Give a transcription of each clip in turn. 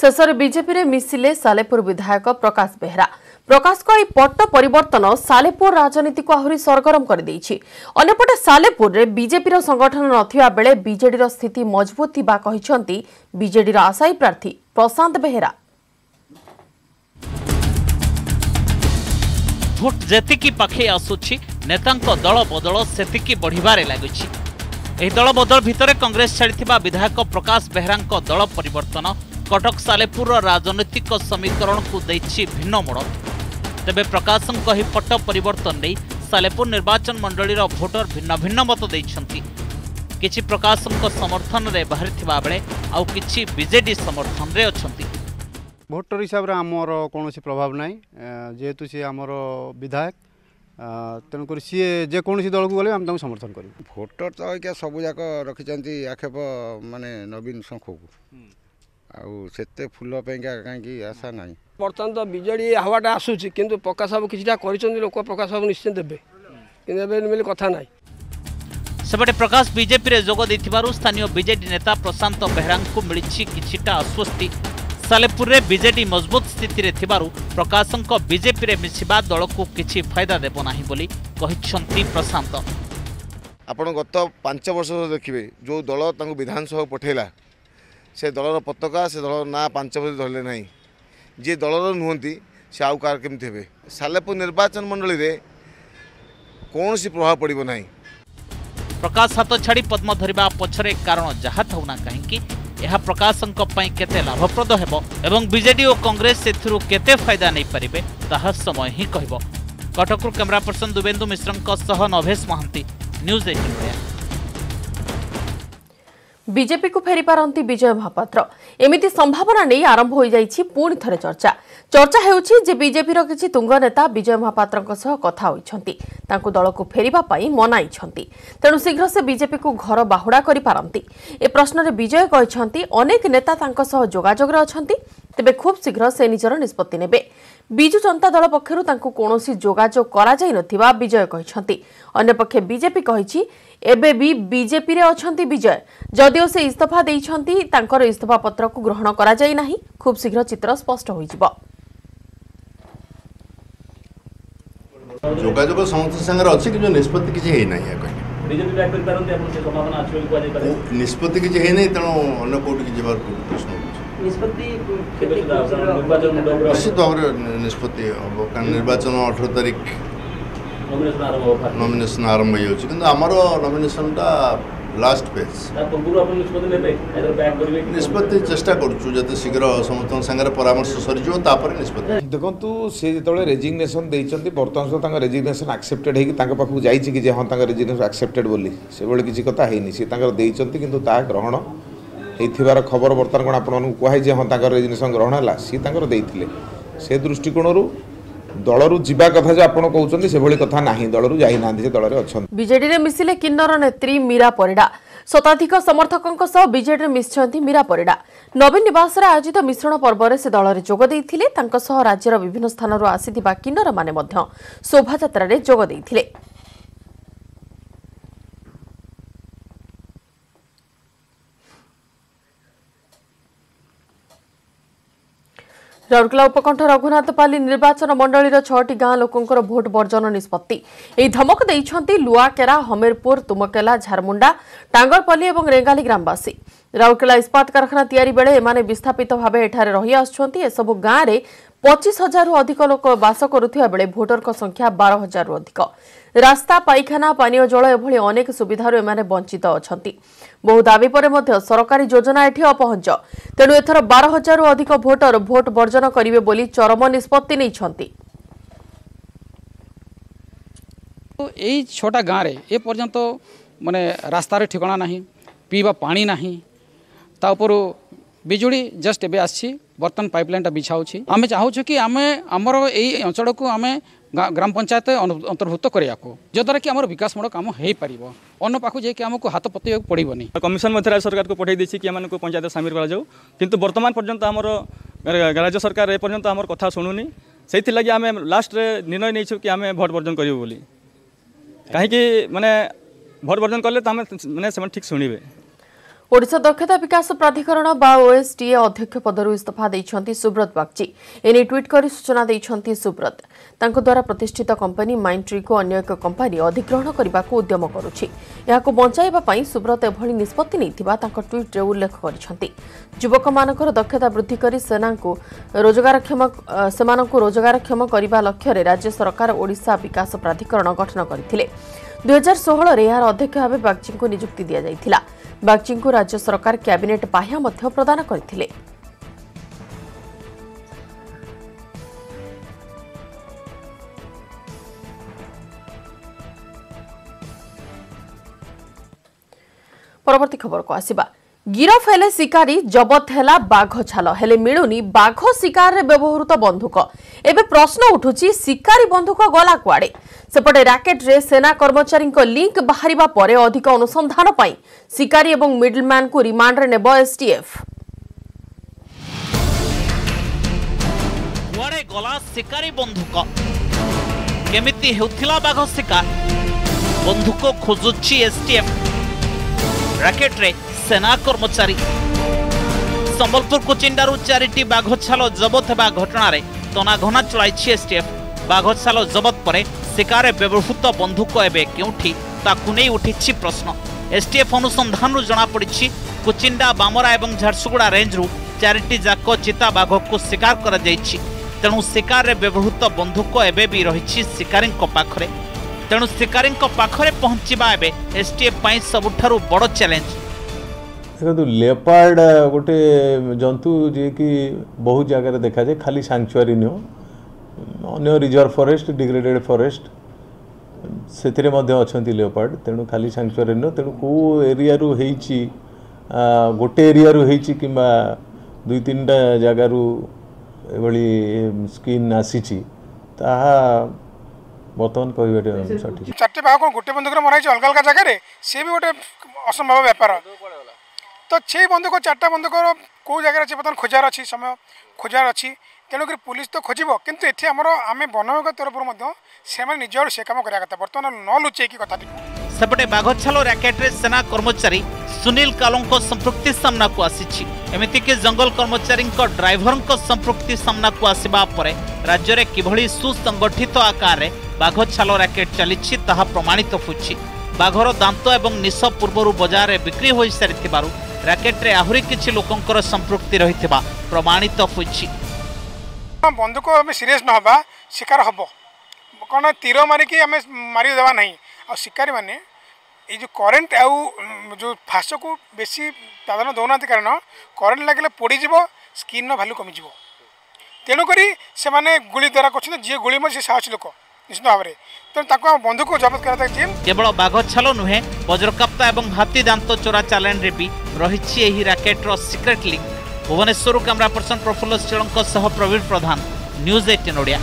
शेष में बीजेपी रे मिसिले सालेपुर विधायक प्रकाश बेहरा। प्रकाश को पट्ट परिवर्तन सालेपुर राजनीति को आहरी सरगरम कर देइछि। अन्यपटे सालेपुर रे बीजेपी रो संगठन नथिबा बेले बीजेडी रो स्थिति मजबूत थिबा कहिसंती बीजेडी रो आशायी प्रार्थी प्रशांत बेहरा। भोट जेतिकी पाखे आसुछि नेतांक दल बदल सेतिकी बढ़िबारे लागुछि। एही दल बदल भितरे कांग्रेस छाड़िथिबा विधायक प्रकाश बेहरांक दल परिवर्तन कटक सालेपुर राजनीतिक समीकरण को दैछि भिन्न मोड़। तेबे प्रकाशंक ही पट्ट परिवर्तन नहीं सालेपुर निर्वाचन मंडली भोटर भिन्न भिन्न मत देइछंती। किछि प्रकाशंक समर्थन रे बाहरिथिबा बेले आउ किछि बीजेडी समर्थन रे अछंती। भोटर हिसाब रे हमर कोनोसी प्रभाव नाही जेहेतु सी हमर विधायक तेणुक सी जेकोसी दल को गले हम तांको समर्थन करू। भोटर तो क्या सब जाक रखिचंती आक्षेप माने नवीन संख को आउ सेते फुल पेंका कांकी आशा नाही। बर्तमान तो बीजेडी हवाटा आसुची किंतु प्रकाश बाबू किछटा करिसंती लोक प्रकाश बाबू निश्चित देबे किंतु एबे मिल कथा नाही। सेबटे प्रकाश बीजेपी रे जोग दैथिबारु स्थानीय बीजेडी नेता प्रशांत बेहरा को मिलिछि किछटा आश्वस्ति। सालेपुर रे बीजेडी मजबूत स्थिति रे थिबारु प्रकाशंक बीजेपी रे मिसिबा दल को किछि फायदा देबो नाही बोली कहिसंती प्रशांत। आपण गत 5 वर्ष देखिबे जो दल तांको विधानसभा पठेला से दलर पताका से दलर ना 5 वर्ष धरले नाही। जे दलर नुहंती से आउ कार केमति हेबे सालेपुर निर्वाचन मंडली रे कोनोसी प्रभाव पड़िबो नाही। प्रकाश हाथ छाड़ी पद्म धरिबा पछरे कारण जहा थाउना काहेकि यह प्रकाशंक पई केते लाभप्रद हेबो एवं बीजेडी और कांग्रेस सेथिरु केते फायदा नै परिबे ताहा समय ही कहबो। कटकरु कैमरा पर्सन दुबेंदु मिश्रंक सह नभेश महांती न्यूज 18 ओडिया। बीजेपी को फेरी पारंती विजय महापात्र एमिति संभावना नहीं आरंभ हो जाइछि। पुणी थरे चर्चा हेउछि जे बीजेपी रो किछि तुंग नेता विजय महापात्रक सह कथा होइछंती तांको दल को फेरिबा पई मनाइछंती तेणु शीघ्र से बीजेपी को घर बाहुडा करि पारंती। ए प्रश्न रे विजय कहिछंती अनेक नेता तांको सह जोगाजोग रे अछंती तेबे खूब शीघ्र से निजर निष्पत्ति नेबे। बिजु जनता दल पक्षरु तांको कोनोसी जोगाजोग करा जाय नथिबा विजय कहिछंती। अन्य पक्षे बीजेपी कहिछि एबे भी बीजेपी रे अछंती विजय जदिओ से इस्तीफा देइछंती तांकर इस्तीफा पत्र को ग्रहण करा जाय नाही। खूब शीघ्र चित्र स्पष्ट होई जिवो। जोगाजोग समस्त संगे अछि कि जो निष्पत्ति किछि हे नाही या कहि बीजेपी बैक कर पारंती अपन से संभावना अछि को आजे पारे निष्पत्ति किछि हे नाही तनो अन्य कोट कि जेबार प्रश्न निष्पत्ति निर्वाचन मंडल निश्चित भाव निष्पत्ति कारण निर्वाचन 18 तारिख नॉमिनेशन आरंभ हो कि नॉमिनेशन टा लास्ट पेज निष्पत्ति चेष्टा करूँ शीघ्र समस्त संगे परामर्श सरीज निष्पत्ति देखु सी जो रेजिग्नेशन देती बर्तमान रेजिग्नेशन एक्सेप्टेड होगी जाइए कि हाँ रेजिग्नेशन एक्सेप्टेड बोली से भाई किसी कथा है सी देती कि ग्रहण होइथिबार खबर बर्तमान कौन आपन कहुए जे हाँ रेजिग्नेशन ग्रहण है सी देते से दृष्टिकोण दलरू जीवा कथा जो आपण कहउछन्ती से भली कथा नाही दलरू जाई नांदी से दलरे अछन। बीजेडी रे मिसिले किन्नर नेत्री मीरा परिडा शताधिक समर्थकंक सह बीजेडी रे मिसछन्ती मीरा परिडा। नवीन निवास रे आयोजित मिश्रण पर्व रे से दल रे जोग देइथिले तांक सह राज्यर विभिन्न स्थानरू आसीथिबा किन्नर माने मध्य शोभा यात्रा रे जोग देइथिले। राउरकेला उपकंठ रघुनाथपाली निर्वाचन मंडली 6टी गां लोकंकर भोट वर्जन निष्पत्ति एही धमक देइछन्ती लुआकेरा हमीरपुर तुमकेला झारमुंडा टांगरपल्ली और रेंगाली ग्रामवासी। राउरकेला इस्पात कारखाना तैयारी बेले एमाने विस्थापित भाव एठारे रही आछन्ती। एसबु गां रे 25,000 अधिक लोक बास करुथिबा बेले भोटर संख्या 12,000 अधिक। रास्ता पाइखाना पानीय जल एभली अनेक सुविधार एमाने वंचित अछन्ती। बहु दाबी पर मध्य सरकारी योजना एठी अपहंच तेणु एथर 12,000 अधिक भोटर भोट वर्जन करिवे बोली चरम निष्पत्ति नैछन्ती। एई छोटा गाँ रे ए पर्यंत माने रास्ता रे ठिकाना नाही पीवा पानी नाही ता ऊपर बिजुली जस्ट एबे आछि बर्तन पाइपलाइन टा बिछाउछि। आमे चाहूछु कि आमे हमर एई अंचल को आमे ग्राम पंचायत अंतर्भुक्त करिया को जद्वारा कि हमर विकासमूलक काम हेई परिबो अन्न पाखु जे कि हमको हाथ पतियो पड़िबनी। कमिशन मध्य राज्य सरकार को पठाई देछि कि हमन को पंचायत सामिल करा जाऊ किंतु वर्तमान पर्यंत हमर राज्य सरकार ए पर्यंत हमर कथा सुनुनी सेथि लागि आमे लास्ट रे निर्णय नैछु कि आमे भोट वर्जन करियो बोली काहे कि माने भोट वर्जन करले त हम माने समान ठीक सुनिबे। ओडिशा दक्षता विकास प्राधिकरण बा ओएसडीए अध्यक्ष पदरु इस्तीफा देइछंती सुब्रत बागची एने ट्वीट करी सूचना देइछंती सुब्रत तांको द्वारा प्रतिष्ठित कंपनी माइंट्री को अन्य एक कंपनी अधिग्रहण करबाको उद्यम करुछि याको बंचाइबा पई सुब्रत एभली निष्पत्ति नैथिबा तांको ट्वीट रे उल्लेख करिछंती युवक मानकर दक्षता वृद्धि करी सेनाको रोजगारक्षम करबा लक्ष्य रे राज्य सरकार ओडिशा विकास प्राधिकरण गठन करथिले 2016 रे यार अध्यक्ष भाबे बागची को नियुक्ति दिया जायथिला बागची को राज्य सरकार कैबिनेट पाह्या मध्य प्रदान करथिले परवर्ती खबर को आसीबा गिरफ हेले शिकारी जबत हेला बाघ छाल हेले मिलुनी बाघ शिकार रे व्यवहृत बंधुक एबे प्रश्न उठुची शिकारी बंधुक गला कुआडे सेपटे रैकेट रे सेना कर्मचारी लिंक बाहरिबा परे अधिक अनुसंधान पई शिकारी एवं मिडलमैन को रिमांड रे नेबो एसटीएफ कुआडे गला शिकारी बंधुक केमिति हेउथिला बाघ शिकार बंधुक खोजुची एसटीएफ रैकेट रे सेना कर्मचारी संबलपुर कुचिंडारू 4टी बाघ छाल जबत हेबा घटना रे तनाघना चलाइछि एसटीएफ बाघ छाल जबत परे शिकार व्यवहृत बंधुक एबे केउठी ताकु नै उठिछि प्रश्न एसटीएफ अनुसंधान जना पड़िछि कुचिंडा बामरा एवं झारसुगुड़ा रेंज रु 4टी जाक चिता बाघ को शिकार करा जाइछि तेणु शिकार व्यवहृत बंधुक एबे भी रहिछि शिकारी पाखरे तेणु शिकारी पाखरे पहुंचीबा एबे एसटीएफ पई सबुठारु बड़ चैलेंज देखो लेपर्ड गोटे जंतु जे कि बहुत जगह देखा जाए खाली सैंक्चुअरी नुह अन्य रिजर्व फॉरेस्ट डिग्रेडेड फॉरेस्ट से अच्छा लेपर्ड तेणु खाली सैंक्चुअरी नुह तेणु कौ एरिया रु हेची गोटे एरिया रु हेची किंबा 2-3टा जगार एभली स्किन आसी ताहा बर्तमान कहबे सठिक 4टी बाघ गोटे बंधुक मराई अलग अलग जगह सी भी गोटे असंभव व्यापार तो से बंधुक 4टा बंधुक कौ जगह अच्छे बर्तमान खोजार अच्छी समय खोजार अच्छी तेणुक पुलिस तो खोज किंतु ये आम वन विभाग तरफ से निज से कम करता बर्तमान न लुचे कथा सेपटे बाघछाल रैकेट रे सेना कर्मचारी सुनील कालों संपृक्ति सामना को आसी एमतीक जंगल कर्मचारी ड्राइवर संपृक्ति सामना को आसवा राज्य में किभली सुसंगठित आकार में बाघछाल रैकेट चली प्रमाणित होछि बाघर दांत एवं निश पूर्व बजार में बिक्री हो सारी रैकेट रे आहुरी किछि लोकंकर संपृक्ति रही प्रमाणित होछि बंधुक आम सीरीयस न हवा शिकार हम कौन तीर मारिकी आम मारिदेवा ना आ शिकारी मैंने ये जो करेन्ट आउ जो फाश को बेसी प्राधान्य दौना कारण करेन्ट लगे पोड़ीज स्किन भैल्यू कमिज तेणुक से गुली द्वारा कर जी गुली मत साहसी लोक निश्चित भाव में तेणु बंधुक जबत कर केवल बाघछाल नुहे वज्रकाप्ता और हाथी दांत चोरा चैलेंज रे भी रही रैकेट्र secret link Bhubaneswar camera person Prafulla श्रीलंका सह प्रवीण प्रधान न्यूज 18 ओडिया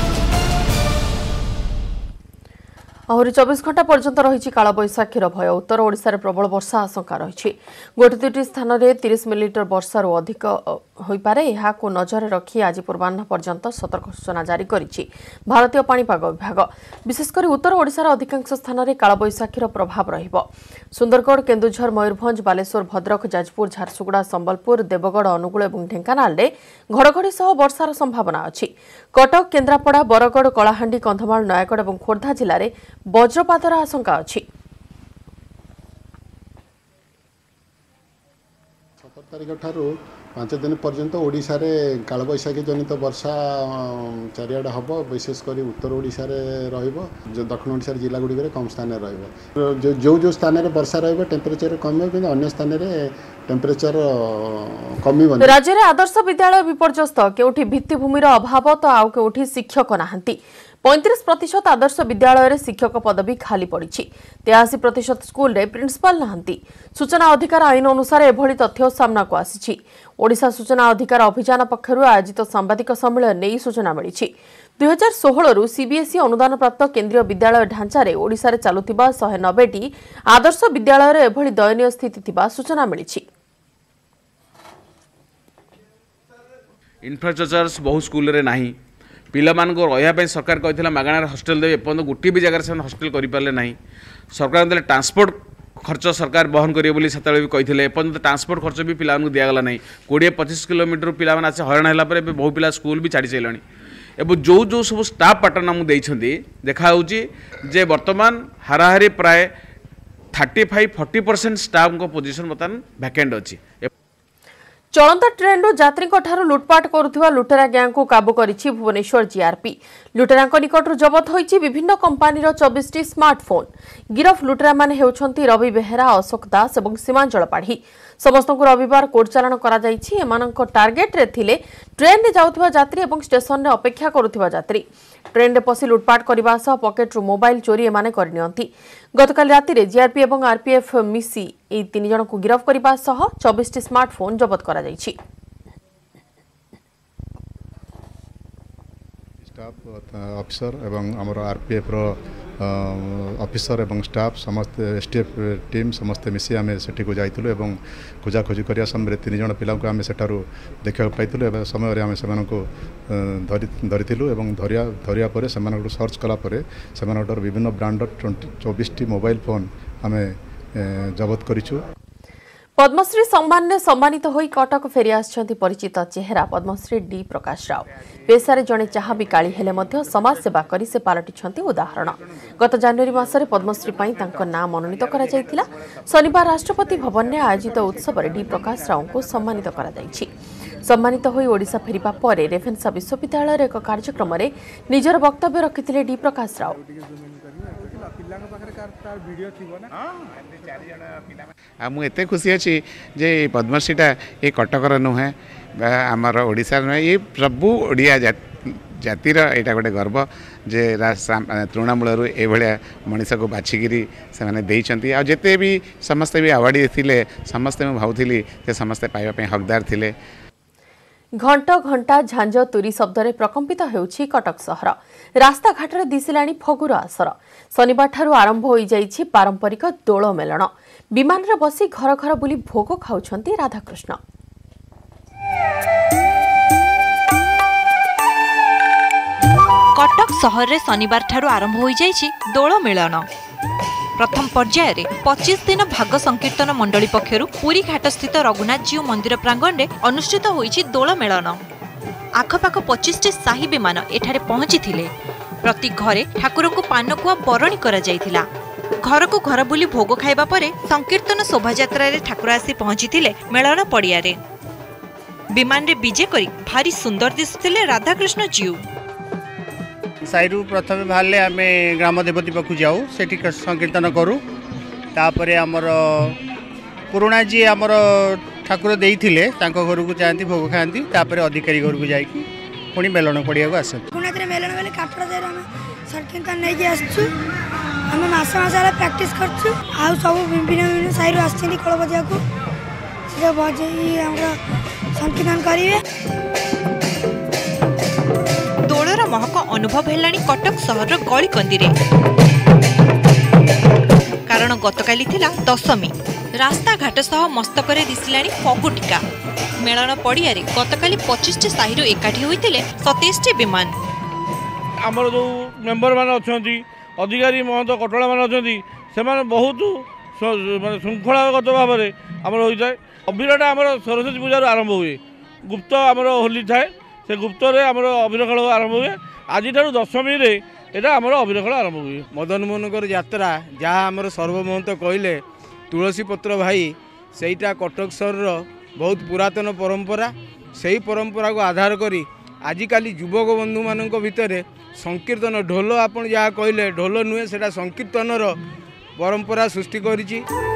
आहरी 24 घंटा पर्यंत रही कालबैशाखीर भय उत्तर ओडिशा रे प्रबल वर्षा आशंका रही गोटे दुईटी स्थान में 30 मिलीमीटर वर्षा अधिक होइपारे एहाको नजर रखी आज पूर्वाह्न पर्यंत सतर्क सूचना जारी करिछि भारतीय पाणीपाग विभाग विशेषकर उत्तर ओडिशार अधिकांश स्थान में कालबैशाखीर प्रभाव रहिबो सुंदरगढ़ केन्दुझर मयूरभंज बालेश्वर भद्रक जाजपुर झारसुगुड़ा संबलपुर देवगढ़ अनुगुल और ढेंकानाल में घड़घड़ी सह वर्षार संभावना अछि कटक केन्द्रापड़ा बरगढ़ कलाहांडी कंधमाल नयागढ़ और खोर्धा जिले में वज्रपातर आशंका अछि 17 तारिख ठारू 5 दिन पर्यंत ओडिशा रे कालबैशाखी जनित वर्षा चारिआडे हम विशेषकर उत्तर ओडिशा रे रहिबो जो दक्षिण ओडिशा जिला गुडी रे कम स्थान रे रहिबो जो स्थान रे वर्षा रहिबो टेम्परेचर कम हो किंतु अन्य स्थान रे टेम्परेचर कमी राज्य रे आदर्श विद्यालय विपर्यस्त केउठी भित्तिभूमिर अभाव तो आउ केउठी शिक्षक नाहंती 35% आदर्श विद्यालय शिक्षक पदवी खाली पड़ी 83% स्कूल रे प्रिंसिपाल नाहंती सूचना अधिकार आईन अनुसार एभली तथ्य सामना को आसी ओडिशा सूचना अधिकार अभियान पक्षरु आयोजित सांबादिक सम्मेलन ने सूचना मिली 2016 रु सीबीएसई अनुदान प्राप्त केंद्रीय विद्यालय ढांचा रे ओडिशा रे चालुतिबा 190टी आदर्श विद्यालय रे एभली दयनीय स्थिति थिबा सूचना मिली इंफ्रास्ट्रक्चर बहुत स्कूल रे नाही पिला मान को रहा सरकार कहला मागणार हॉस्टेल देवे एपर्तंत गोटे भी जगह से हॉस्टेल करें ना सरकार ट्रांसपोर्ट खर्च सरकार बहन करिए बोली सेतबेले भी कहिथिले एपर्यंत ट्रांसपोर्ट खर्च भी पिला दिया गला नहीं 20-25 किलोमीटर पिला आसे हरण है बहु पिला स्कूल भी छाड़ी सारे एवं जो जो सब स्टाफ पैटर्न आमको देइछंती देखा जे वर्तमान हाराहारी प्राय 35-40% स्टाफ को पोजीशन बर्तमान वैकेंट अच्छी। चलंता ट्रेन यात्री लुटपाट करुवा लुटेरा गैंग को काबू करिछि भुवनेश्वर जीआरपी। लुटेरा निकटू जबत होइछि विभिन्न कंपानी 24टी स्मार्टफोन। गिरफ लुटेरा माने हेउछंती रवि बेहेरा, अशोक दास और सीमांचल पाढ़ी। समस्त रविवार कोर्ट चालाण करा जाइछि। एमानंक टार्गेट रे थिले ट्रेन रे जाउथबा यात्री और स्टेशन रे अपेक्षा करुवा यात्री। ट्रेन रे पसी लुटपाट करबा सह पॉकेट रु मोबाइल चोरी एमाने करनियंती। गतकाल राति रे जीआरपी और आरपीएफ मिसी ए 3 जन को गिरफ करबा सह 24टी स्मार्टफोन जबत करा जाइछि। स्टाफ ऑफिसर एवं हमर आरपीएफ रो ऑफिसर एवं स्टाफ समस्त एसटीएफ टीम समस्त मिसी आम सेठी को जाइतलु एवं खोजाखोजी करिया समय 3 जन पिला को आम सेठारु देखा पाइतलु एवं समय आम सेमान को धरिथिलु एवं धरिया परे सेमान को सर्च कला परे सेमान विभिन्न ब्रांड 24टी मोबाइल फोन आम जबत करिछु। पद्मश्री सम्मान ने सम्मानित होई कटक फेरी आछंती परिचित चेहरा पद्मश्री डी प्रकाश राव। पेशारे जड़े चाहा बिकाली हेले मध्य समाज सेवा करी से पालटिछंती उदाहरण। गत जनवरी मासरे पद्मश्री पई तांको नाम मनोनीत करा जायतिला। शनिवार राष्ट्रपति भवन में आयोजित उत्सव डी प्रकाश राव को सम्मानित करा जायछि। सम्मानित होई ओडिशा फेरिबा परे रेभेन्सा विश्वविद्यालय एक कार्यक्रम में निजर वक्तव्य रखिथिले डी प्रकाश राव। मुझे खुशी अच्छी जे पद्मश्रीटा ये कटकर नुहे आमर ओडिशा नुहे ये सबू ओडिया जातिर यहाँ गोटे गर्व जे तृणमूल ये मनीष को बाछिकी से आते भी समस्ते भी अवार्ड थे समस्ते मुझे भावुली समस्ते पाइबा हकदार थे। घंट घंटा झांझ तुरी शब्द प्रकंपित होउछि कटक सहर। रास्ता घाट रे दिसिलाणी फगुर आसर। शनिवार ठारू आरंभ होई जाइछि पारंपरिक दोल मेलन। विमान रे बसी घर घर बुली भोग खाउछंती राधाकृष्ण। कटक सहर रे शनिवार ठारू आरंभ होई जाइछि दोल मेलन। प्रथम पर्याय रे 25 दिन भाग संकीर्तन मंडली पक्षरु पुरी घाट स्थित रघुनाथ जीव मंदिर प्रांगण रे अनुष्ठित होइछि दोल मेलन। आखपाख 25टी शाही विमान एठारे पहुंची थिले। प्रति घरे ठाकुर को पानकुआ बरणी करा जाइथिला। घर को घर बुली भोग खाइबा परे संकीर्तन शोभायात्रा रे ठाकुर आसी पहुंची थिले मेलन पड़िया रे। विमान रे विजे करी भारी सुंदर दिसुथिले राधाकृष्ण जीव। साइरु प्रथम बाहर आम ग्राम देवती पाखु जाऊ से संकीर्तन करूँ। तापर आमर पुराणा जी आमर ठाकुर देते घर को जाती भोग खाती अधिकारी घर को जाकि पुणी मेलन पड़िया को आसते मेलन बेले काठर संकीर्तन नहीं आसचु आम मस प्राक्ट करछु आ सब विभिन्न साइरु आसछिन कल बजा को से बजे हमर संकीर्तन करिवे। दोलर महक अनुभव हेलाणी कटक सहर गली कंदी कारण गतकाली थिला दशमी। रास्ता घाट सह मस्तकरे दिसिलाणी फगुटिका। मेलन पड़िया रे गतकाली 25टी साहिरु एकाठी होइतिले 27टी विमान। आमर जो मेंबर मान अछंती अधिकारी महंत कटोला मान अछंती से बहुत माने श्रृंखलागत भाव में आमर होई जाय। अभिरटा आमर सरस्वती पूजा आरंभ हुए गुप्त आमर होली थाए से गुप्त रे आमर अभिर खेल आरंभ हुए। आज दशमी रे एटा आमर अभिर खेल आरंभ हुए। मदन मोहनकर यात्रा जहाँ आमर सर्वमहंत कहले तुलसी पत्र भाई सेटा कटक सहर बहुत पुरातन परंपरा। से ही परंपरा को आधार करी आजिकाली युवक बंधु मान भितर संकीर्तन ढोल आपन जहाँ कहले ढोल नुहे सेटा संकीर्तनर परंपरा सृष्टि करिछि।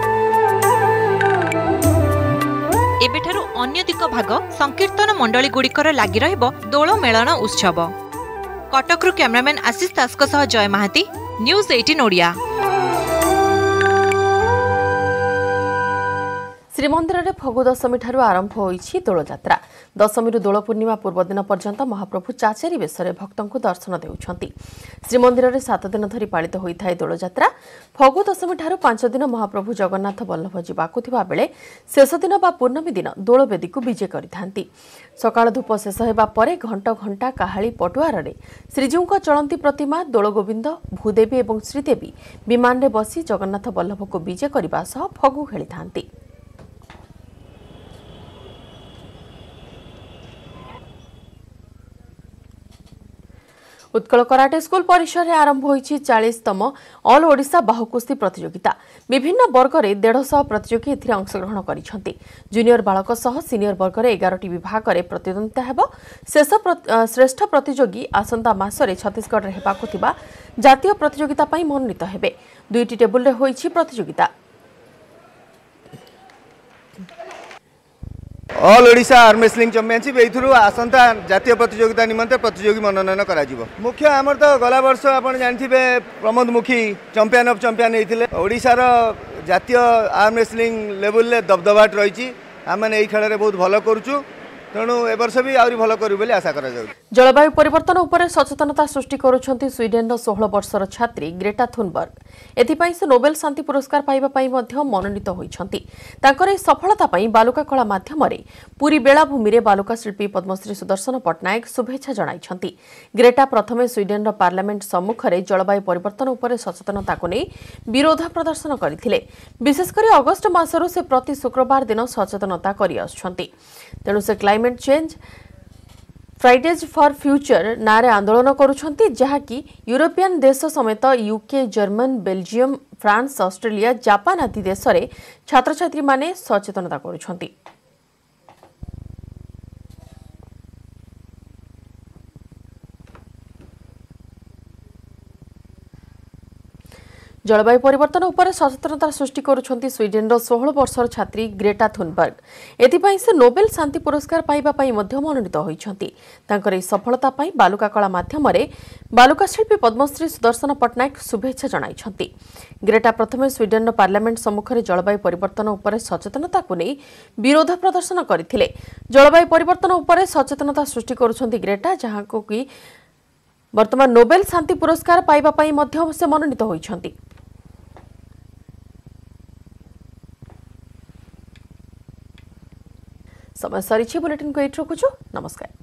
एबेठारु अन्यदिक भाग संकीर्तन मंडली गुड़िकर लागि रहइबो दोल मेलन उत्सव। कटकरु कैमरामैन आशीष दासको सह जय महाती, न्यूज 18 ओडिया। श्रीमंदिर में फगु दशमी ठारू आरंभ होईछि दोलଯାत्रा। दशमी दोल पूर्णिमा पूर्व दिन पर्यंत महाप्रभु चाचेरी बेश भक्तों दर्शन देउछंती। श्रीमंदिर में 7 दिन धरी पालित होता है दोलଯାत्रा। फगु दशमी ठारू 5 दिन महाप्रभु जगन्नाथ बल्लभ जीवाकु थिबा बेले शेष दिन बा पूर्णमी दिन दोलवेदी को विजे करिथांती। सकाळ धूप शेष हेबा परे घंट घंटा काहाली पटुआर रे श्रीजीव चलंती प्रतिमा दोलगोविंद भूदेवी और श्रीदेवी विमान रे बसी जगन्नाथ बल्लभ को विजे करने सह फगु खेली थांती। उत्कल कराटे स्कूल परिसर में आरंभ होईछि 40तम ऑल ओडिशा बाहुकुस्ती प्रतियोगिता। विभिन्न वर्ग में 150 प्रतियोगी एथिरे अंशग्रहण करिसेंती। जूनियर बालक सह सीनियर वर्ग में 11टी विभाग में प्रतिद्वंदिता हेबो। श्रेष्ठ प्रतियोगी आसंता मासरे छत्तीसगढ़ में हेबाकु थिबा जातीय प्रतियोगिता पई मनोनीत हेबे। 2टी टेबुल रे होईछि प्रतियोगिता। All Odisha arm wrestling championship एथुरु आसंता जातीय प्रतियोगिता निमंते प्रतियोगी मनोनयन करा जिवो। मुख्य आमर तो गला वर्ष आपण जानथिबे Pramod Mukhi champion of champion हेथिले। ओडिशा रो जातीय आर्म रेसलिंग लेवल ले दबदबाट रहिछि। आमे एई खेल रे बहुत भलो करूछु, तेणु ए वर्ष भी आउरी भलो करू बोली आशा करा जाउ। जलवायु परिवर्तन उपर सचेतनता सृष्टि करुछंती स्वीडेन 16 वर्षर छात्री ग्रेटा थुनबर्ग। एथिपाई से नोबेल शांति पुरस्कार पाइबा पाई मध्य मनोनीत होइछंती। तांकर ए सफलता पाई बालुका कला माध्यम रे पूरी बेलाभूमि रे बालुका शिल्पी पद्मश्री सुदर्शन पटनायक शुभेच्छा जणाइछंती। ग्रेटा प्रथमे स्वीडेन पार्लियामेंट सम्मुख रे जलवायु परिवर्तन उपर सचेतनता को नै विरोध प्रदर्शन करथिले। विशेषकर अगस्त मासरु से प्रति शुक्रवार दिन सचेतनता करि आछंती। तेणु से climate change Fridays for future नारे आंदोलन करुछंती, जहाँकि यूरोपियन देश समेत UK, German, Belgium, France, Australia, Japan आदि देश में छात्र छात्री माने सचेतनता करुछंती। जलवायु परिवर्तन उपर सचेतनता सृष्टि करुछंती स्वीडेन 16 वर्षर छात्री ग्रेटा थुनबर्ग। एथिपाई से नोबेल शांति पुरस्कार पाइबा पाई मध्य मनोनीत होइछंती। तांकर ए सफलता पाई बालुका कला माध्यम रे बालुका शिल्पी पद्मश्री सुदर्शन पटनायक शुभेच्छा जणाइछंती। ग्रेटा प्रथमे स्वीडेन पार्लियामेंट सम्मुख रे जलवायु परिवर्तन उपर सचेतनता को नै विरोध प्रदर्शन करथिले। जलवायु परिवर्तन उपर सचेतनता सृष्टि करुछंती ग्रेटा, जहाँ को कि वर्तमान नोबेल शांति पुरस्कार पाइबा पाई मध्य से मनोनीत होइछंती। समय सरी बुलेटिन को एट रखुछु। नमस्कार।